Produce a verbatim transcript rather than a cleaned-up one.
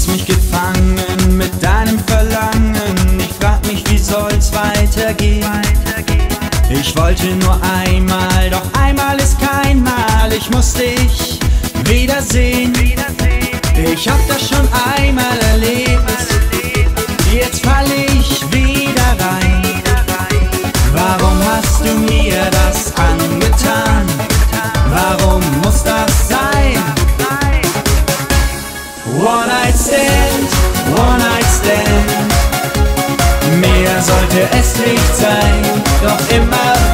mich gefangen mit deinem Verlangen. Ich frag mich, wie soll's weitergehen? Ich wollte nur einmal, doch einmal ist kein Mal. Ich muss dich wiedersehen. Ich hab das schon einmal erlebt, jetzt fall ich wieder rein. Warum hast du mir das angetan? Warum muss das sein? One night stand, one night stand. Mehr sollte es nicht sein, doch immer